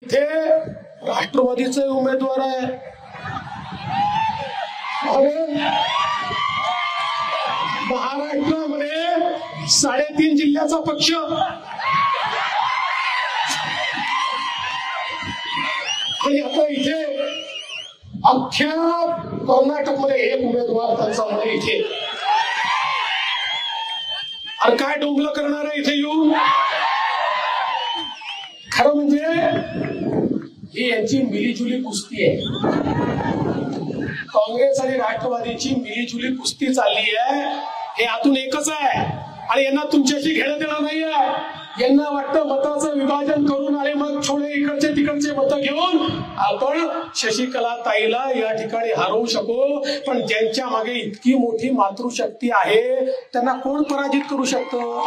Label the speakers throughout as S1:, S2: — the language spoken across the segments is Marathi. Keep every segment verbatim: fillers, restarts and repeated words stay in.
S1: इथे राष्ट्रवादीचे उमेदवार आहे आणि महाराष्ट्रामध्ये साडेतीन जिल्ह्याचा पक्ष आणि आता इथे अख्ख्या कर्नाटकमध्ये एक उमेदवार त्यांचा मध्ये इथे अरे काय डोंगलं करणार आहे इथे येऊन. खरं म्हणजे ही यांची मिलीजुली कुस्ती आहे. काँग्रेस आणि राष्ट्रवादीची मिलीजुली कुस्ती चालली आहे. हे आतून एकच आहे आणि यांना तुमच्याशी घेणं देणं नाही आहे. यांना वाटतं मताचं विभाजन करून आणि मग छोडे इकडचे तिकडचे मतं घेऊन आपण शशिकला ताईला या ठिकाणी हरवू शकू. पण ज्यांच्या मागे इतकी मोठी मातृशक्ती आहे त्यांना कोण पराजित करू शकतं.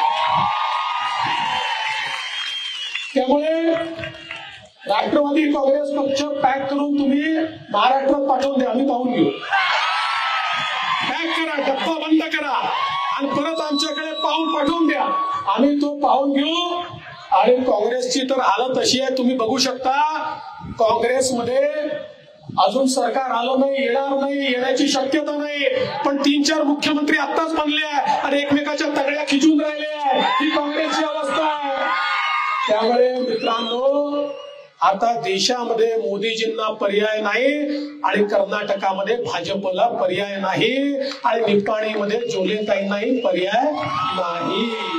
S1: त्यामुळे राष्ट्रवादी काँग्रेस पक्ष पॅक करून तुम्ही महाराष्ट्रात पाठवून द्या. आम्ही पाहून घेऊ. पॅक करा, डब्बा बंद करा आणि परत आमच्याकडे पाहून पाठवून द्या. आम्ही तो पाहून घेऊ. आणि काँग्रेसची तर हालत अशी आहे तुम्ही बघू शकता. काँग्रेसमध्ये अजून सरकार आलं नाही, येणार नाही, येण्याची शक्यता नाही. पण तीन चार मुख्यमंत्री आत्ताच बनले आहे आणि एकमेकाच्या तगड्या खिचून राहिले आहे. ही काँग्रेसची अवस्था आहे. त्यामुळे मित्रांनो आता देशामध्ये मोदीजींना पर्याय नाही आणि कर्नाटकामध्ये भाजपला पर्याय नाही आणि निपाणीमध्ये जोलेताईंनाही पर्याय नाही.